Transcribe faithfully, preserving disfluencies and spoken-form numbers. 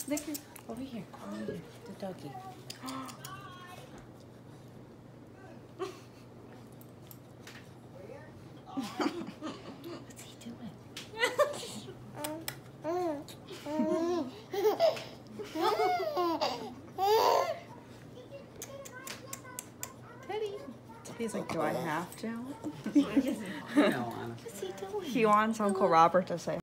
Snicker, over here, over here, the doggy. What's he doing? Teddy. He's like, do I have to? No, honestly. He wants Uncle Robert to say